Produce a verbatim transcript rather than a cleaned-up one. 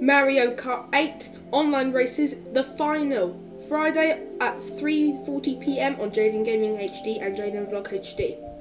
Mario Kart eight online races, the final, Friday at three forty p m on Jaden Gaming H D and Jaden Vlog H D.